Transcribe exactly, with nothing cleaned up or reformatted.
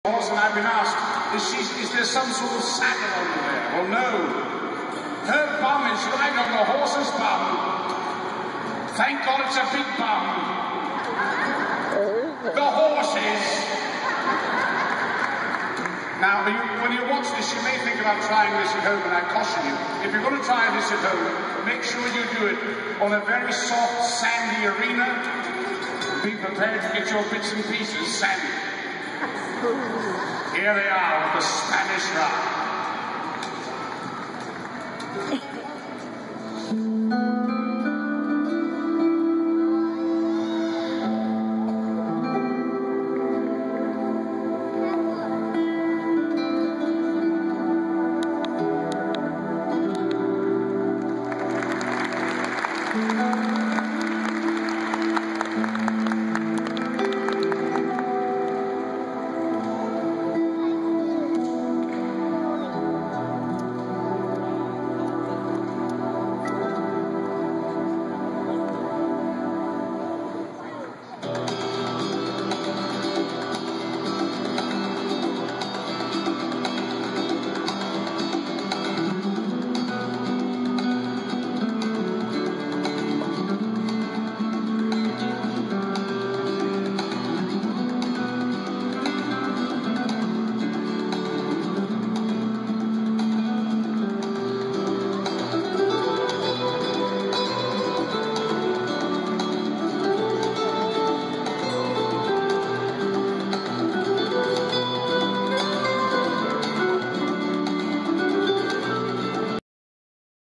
And I've been asked, is, she, is there some sort of saddle under there? Well, no. Her bum is right on the horse's bum. Thank God it's a big bum. The horses. Now, you, when you watch this, you may think about trying this at home, and I caution you, if you're going to try this at home, make sure you do it on a very soft, sandy arena. Be prepared to get your bits and pieces sandy. Here they are with the Spanish ride.